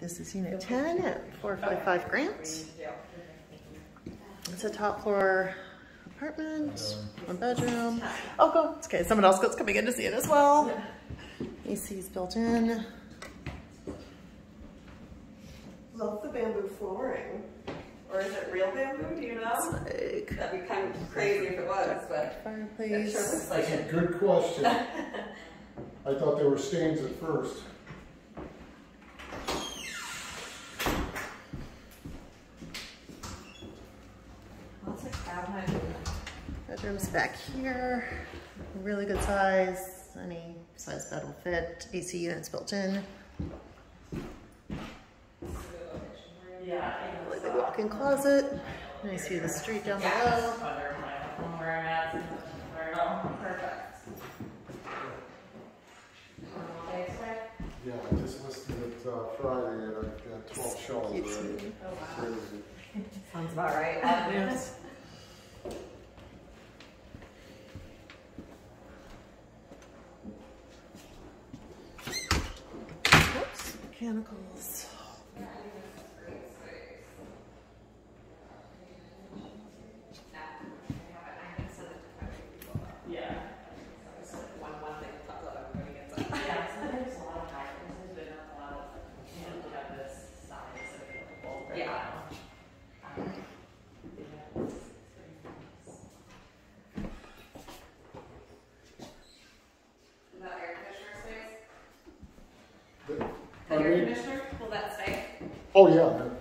This is unit 10 at 455 Grant. It's a top floor apartment, 1 bedroom. Oh, go. It's okay. Someone else is coming in to see it as well. AC is built in. Love the bamboo flooring. Or is it real bamboo? Do you know? That'd be kind of crazy if it was, but fireplace. it sure looks like That's it. a good question. I thought they were stains at first. Lots of cabinet. Bedroom's back here. Really good size. Any size bed will fit. AC units built in. Really big walk-in closet. Nice view of the street down below. Yeah, I just listed it Friday and I've got 12 shelves Cute. already. Crazy. Sounds about right. Yes. Oops, mechanicals. Air conditioner? Will that stay? Oh yeah,